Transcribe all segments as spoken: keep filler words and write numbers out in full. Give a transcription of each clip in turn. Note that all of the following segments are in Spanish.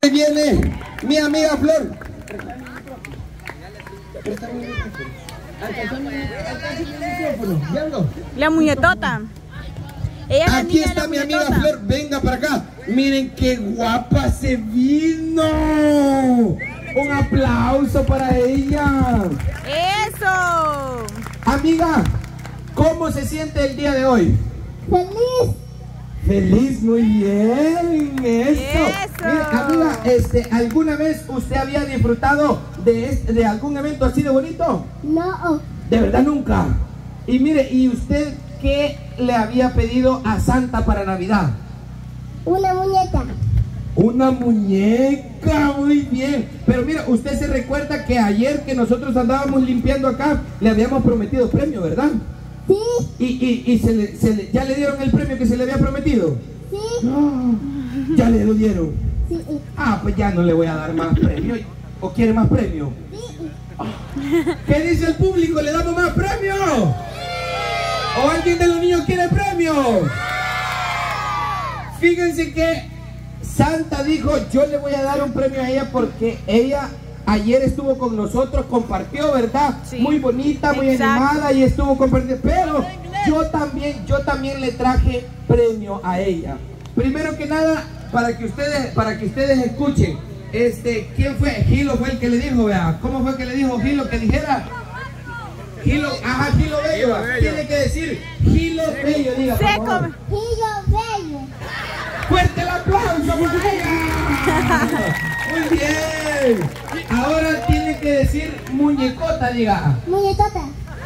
Viene mi amiga Flor. La muñetota. Ella es la Aquí niña está de la mi amiga muñetota. Flor. Venga para acá. Miren qué guapa se vino. Un aplauso para ella. ¡Eso! Amiga, ¿cómo se siente el día de hoy? ¡Feliz! Feliz, muy bien. Eso. Eso. Mire, amiga, este, ¿alguna vez usted había disfrutado de, este- de algún evento así de bonito? No, De verdad nunca. Y mire, ¿y usted qué le había pedido a Santa para Navidad? una muñeca. Una muñeca, muy bien. Pero mira, usted se recuerda que ayer que nosotros andábamos limpiando acá, le habíamos prometido premio, ¿verdad? Sí, Y, y, y se le, se le- ya le dieron el premio que se le había prometido. sí, Ah, ya le lo dieron. sí, Ah, pues ya no le voy a dar más premio. ¿O quiere más premio? sí. ¿Qué dice el público? ¿Le damos más premio? ¿O alguien de los niños quiere premio? Fíjense que Santa dijo, yo le voy a dar un premio a ella porque ella ayer estuvo con nosotros, compartió, ¿verdad? Sí. Muy bonita, muy Exacto. animada y estuvo compartiendo. Pero yo también, yo también le traje premio a ella. Primero que nada, para que ustedes, para que ustedes escuchen, este, ¿quién fue? Gilo fue el que le dijo, vea. ¿Cómo fue que le dijo Gilo que dijera? Gilo, ajá, Gilo Bello. Gilo Bello. Tiene que decir Gilo Bello, diga, por Seco. favor. Pillo bello. ¡Fuerte el aplauso para ella! Muy bien. Ahora tiene que decir muñecota, diga. Muñecota.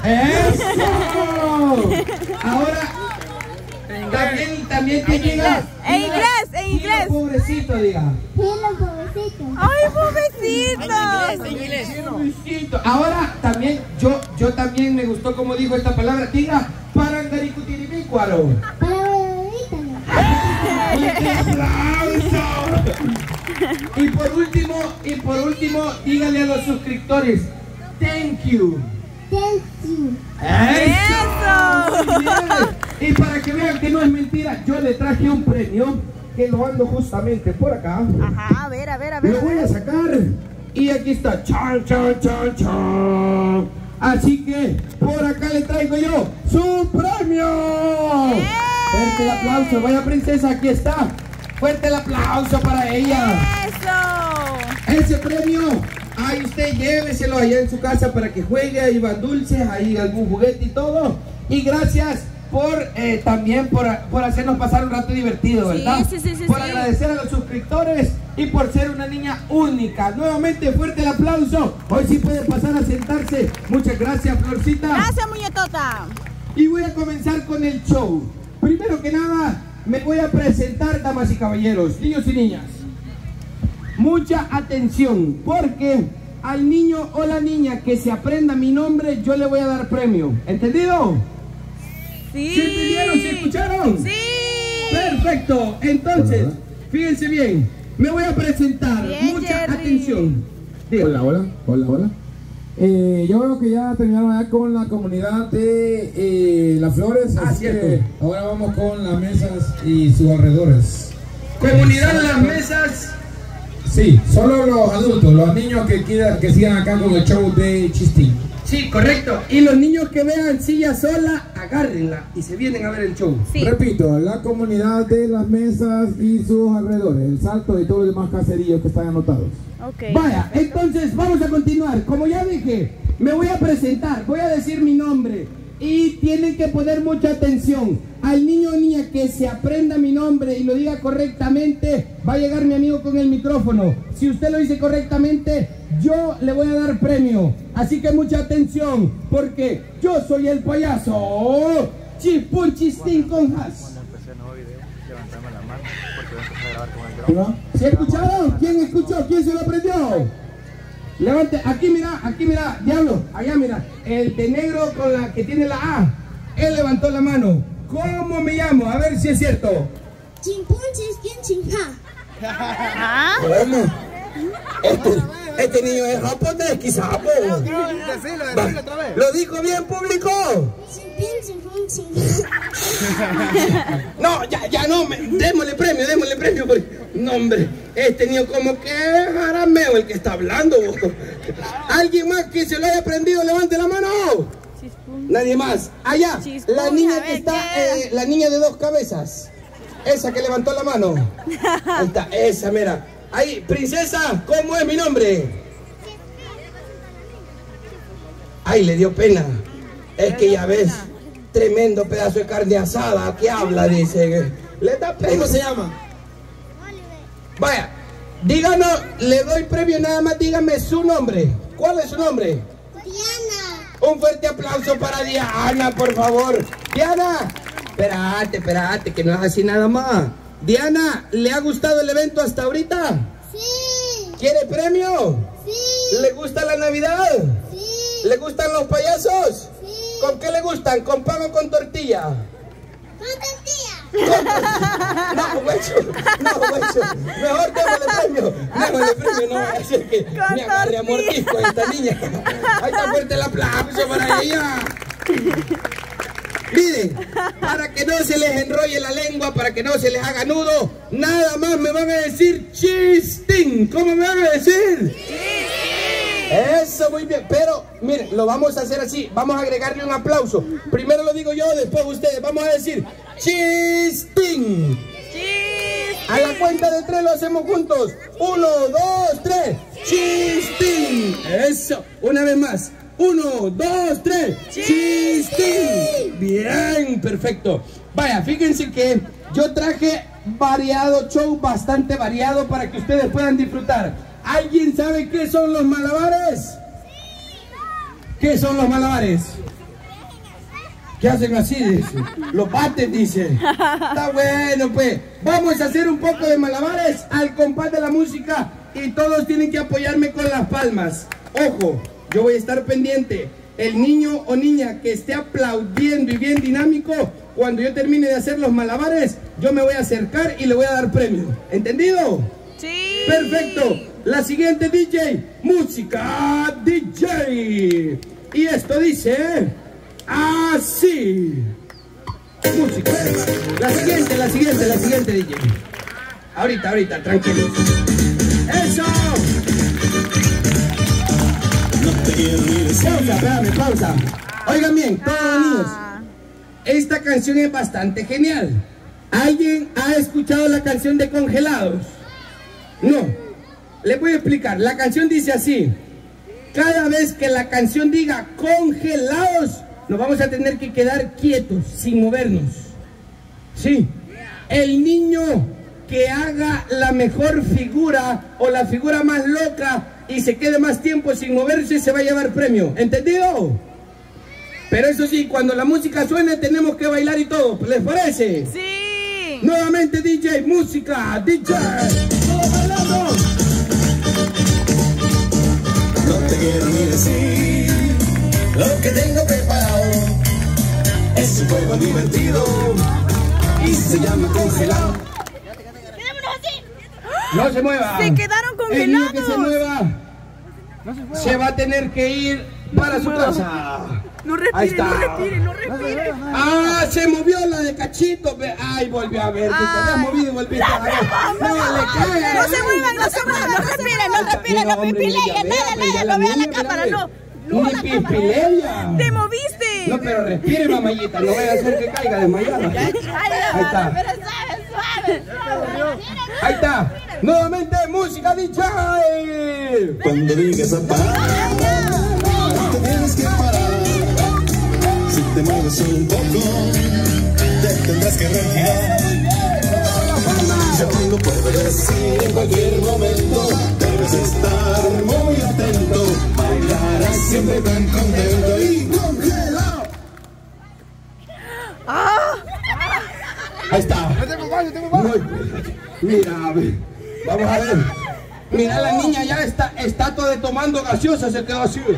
¡Eso! Ahora también, también que diga. En inglés, en Gilo inglés. pobrecito, diga. Pillo pobrecito. ¡Ay, pobrecito! Pobrecito. Ahora también, yo, yo también me gustó como dijo esta palabra. Diga, parangaricutirimícuaro. Para bebérítalo. ¡Un aplauso! Y por último, y por último, dígale a los suscriptores, thank you. Thank you. ¡Eso! Muy bien. Y para que vean que no es mentira, yo le traje un premio que lo ando justamente por acá. Ajá, a ver, a ver, a ver. Lo voy a sacar y aquí está. Chan, chan, chan, chan. Así que por acá le traigo yo su premio. Fuerte el aplauso, vaya princesa, aquí está. Fuerte el aplauso para ella. ¡Eso! Ese premio, ahí usted lléveselo allá en su casa para que juegue, ahí van dulces, ahí algún juguete y todo. Y gracias por eh, también por, por hacernos pasar un rato divertido, Sí, ¿verdad? sí, sí, sí, por sí. agradecer a los suscriptores y por ser una niña única. Nuevamente fuerte el aplauso. Hoy sí puede pasar a sentarse. Muchas gracias, Florcita. Gracias, muñetota. Y voy a comenzar con el show. Primero que nada, me voy a presentar, damas y caballeros, niños y niñas. Mucha atención, porque al niño o la niña que se aprenda mi nombre, yo le voy a dar premio. ¿Entendido? Sí. ¿Sí entendieron? ¿Sí escucharon? Sí. Perfecto. Entonces, fíjense bien, me voy a presentar. Bien, Mucha Jerry. atención. Dígame. Hola, hola, hola, hola. Eh, yo veo que ya terminaron ya con la comunidad de eh, Las Flores, Ah, así cierto. que ahora vamos con las mesas y sus alrededores. Comunidad de las mesas. Sí, solo los adultos, los niños que quieran que sigan acá con el show de Chistín. Sí, correcto. Y los niños que vean silla sola, agárrenla y se vienen a ver el show. Sí. Repito, la comunidad de las mesas y sus alrededores, el salto y todos los demás caseríos que están anotados. Ok. Vaya, entonces vamos a continuar. Como ya dije, me voy a presentar, voy a decir mi nombre y tienen que poner mucha atención. Al niño o niña que se aprenda mi nombre y lo diga correctamente, va a llegar mi amigo con el micrófono. Si usted lo dice correctamente, yo le voy a dar premio. Así que mucha atención, porque yo soy el payaso Chispún Chistín con Has. ¿Sí escucharon? ¿Quién escuchó? ¿Quién se lo aprendió? Levante, aquí mira, aquí mira, diablo, allá mira, el de negro con la que tiene la A, él levantó la mano. ¿Cómo me llamo? A ver si es cierto. Chimpún chisquín chinja. Ajá. ¿Cómo? Este, Este niño es japonés, quizás. Decilo, decilo otra vez. ¿Lo dijo bien, público? No, ya, ya no, me, démosle premio, démosle premio. Porque, no, hombre, este niño como que es jarameo el que está hablando. ¿Alguien más que se lo haya aprendido? Levante la mano. Nadie más. Allá, la niña que está, eh, la niña de dos cabezas. Esa que levantó la mano. Ahí está, esa, mira. Ahí, princesa, ¿cómo es mi nombre? Ay, le dio pena. Es que ya ves, tremendo pedazo de carne asada que habla, dice. Le da pena. ¿Cómo se llama? Vaya, díganos, le doy premio, nada más dígame su nombre. ¿Cuál es su nombre? Diana. Un fuerte aplauso para Diana, por favor. Diana, espérate, espérate, que no es así nada más. Diana, ¿le ha gustado el evento hasta ahorita? Sí. ¿Quiere premio? Sí. ¿Le gusta la Navidad? Sí. ¿Le gustan los payasos? Sí. ¿Con qué le gustan? ¿Con pan o con tortilla? Con tortilla. No, guacho, no, guacho. Mejor démosle premio. Démosle premio, no va a ser que me agarre a mordisco esta niña. Ahí está, fuerte el aplauso para ella. Miren, para que no se les enrolle la lengua, para que no se les haga nudo, nada más me van a decir chistín. ¿Cómo me van a decir? Eso, muy bien, pero miren, lo vamos a hacer así, vamos a agregarle un aplauso. Primero lo digo yo, después ustedes, vamos a decir chistín. A la cuenta de tres lo hacemos juntos. Uno, dos, tres, chistín. Eso, una vez más. Uno, dos, tres, chistín. Bien, perfecto. Vaya, fíjense que yo traje variado show, bastante variado para que ustedes puedan disfrutar. ¿Alguien sabe qué son los malabares? ¿Qué son los malabares? ¿Qué hacen así? Dice. Los bates, dice. Está bueno, pues. Vamos a hacer un poco de malabares al compás de la música y todos tienen que apoyarme con las palmas. Ojo, yo voy a estar pendiente. El niño o niña que esté aplaudiendo y bien dinámico, cuando yo termine de hacer los malabares, yo me voy a acercar y le voy a dar premio. ¿Entendido? Sí. Perfecto. La siguiente D J, música D J. Y esto dice así. Música. La siguiente, la siguiente, la siguiente D J. Ahorita, ahorita, tranquilos. ¡Eso! Pausa, espérame, pausa. Oigan bien, todos los niños. Esta canción es bastante genial. ¿Alguien ha escuchado la canción de Congelados? No. Les voy a explicar. La canción dice así. Cada vez que la canción diga congelados, nos vamos a tener que quedar quietos, sin movernos. Sí. El niño que haga la mejor figura o la figura más loca y se quede más tiempo sin moverse, se va a llevar premio. ¿Entendido? Pero eso sí, cuando la música suene tenemos que bailar y todo. ¿Les parece? Sí. Nuevamente D J, música, D J. ¡Todos bailando! No te quiero ni decir lo que tengo preparado. Es un juego divertido y se llama congelado. Quedémonos así. No se mueva. Se quedaron El niño congelados. que se mueva se va a tener que ir para su casa. No Ahí respire, está. no respire, no respire. Ah, se movió la de Cachito. Ve- Ay, volvió a ver. Que te habías Ay. movido y volviste a ver. No, le cae. No se muevan, no se muevan, no respiren, no respiren, no pispileguen, nada, nada, no vean la cámara, no. Ni pispileya. ¡Te moviste! No, pero respire, mamayita. No vaya a hacer que caiga desmayada. Ahí está. Pero suave, suave, suave. Ahí está. Nuevamente, música D J. Cuando digas a parar, no te tienes que parar. Si te mueves solo un poco, te tendrás que retirar. Si algo puedo decir en cualquier momento, debes estar muy atento. Bailarás siempre tan contento y congelado. Ahí está. Muy- Mira, a ver, vamos a ver. Mira, la niña ya está, está todo de tomando gaseosa, se quedó así.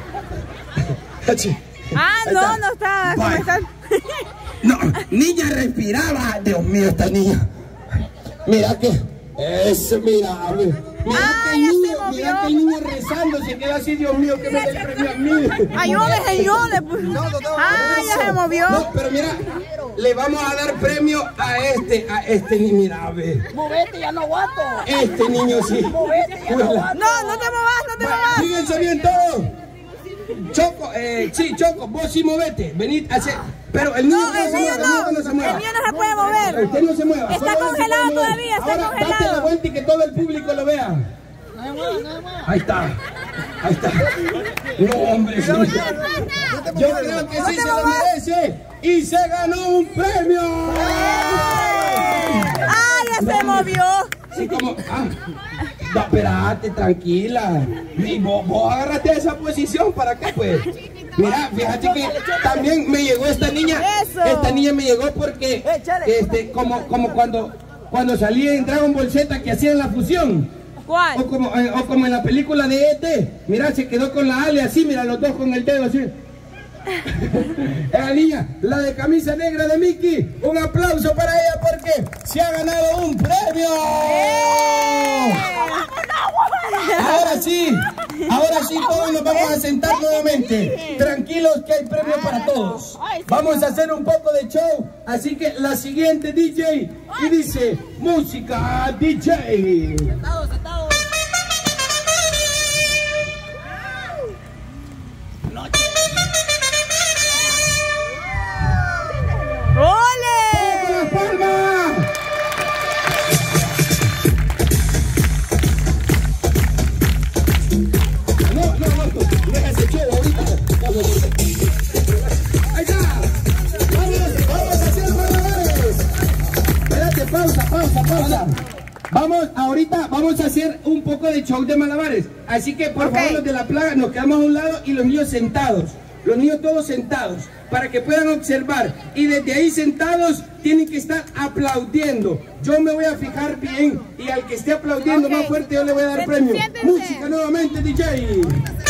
Ah, Ahí no, está. no está. ¿Cómo Bye. están? No, niña respiraba. Dios mío, esta niña. Mira que. Eso, mira. Mira Ah, que ya se niño. mira que el niño rezando se queda así, Dios mío, que me dé el premio a mí. Ayúdame, señores. Ay, ya se movió. No, pero mira, le vamos a dar premio a este, a este niño, mira, a ver. Movete, ya no aguanto. Este niño sí. Movete, ya no aguanto. No, no te movas, no te movas. Fíjense bien todos. Choco, eh, sí, Choco, vos sí movete. Venid a hacer. Pero el niño No, no, el se niño mueva, no. el niño no se mueva. El niño no se puede mover. Usted no se mueva. Está solo él se congelado puede mover. todavía, está Ahora, congelado. date la vuelta y que todo el público lo vea. Ahí está. Ahí está. No, hombre, sí. Yo creo que sí se lo merece. Y se ganó un premio. Ay, ya se movió. Sí, como. Ah, no, espérate, tranquila. Y vos, vos agarraste esa posición, ¿para qué, pues? Mira, fíjate que también me llegó esta niña. Eso. Esta niña me llegó porque, este, como, como cuando, cuando salí en Dragon Ball Z que hacían la fusión. ¿Cuál? O como, eh, o como en la película de E T. Mira, se quedó con la Ale así, mira, los dos con el dedo así. La niña, la de camisa negra de Mickey. Un aplauso para ella porque se ha ganado un premio. Ahora sí, ahora sí todos nos vamos a sentar nuevamente. Tranquilos que hay premio para todos. Vamos a hacer un poco de show. Así que la siguiente D J y dice música D J. Sentados, sentados. ¡Ole! ¡Con la palma! No, no, no, deja ese show ahorita. Ahí está. Vamos, vamos a hacer malabares. Espérate, pausa, pausa, pausa. Vamos, ahorita vamos a hacer un poco de show de malabares. Así que, por Okay. favor, los de la plaga, nos quedamos a un lado y los niños sentados. Los niños todos sentados, para que puedan observar. Y desde ahí sentados, tienen que estar aplaudiendo. Yo me voy a fijar bien y al que esté aplaudiendo Okay. más fuerte, yo le voy a dar Siéntense, premio. siéntense. Música nuevamente, D J.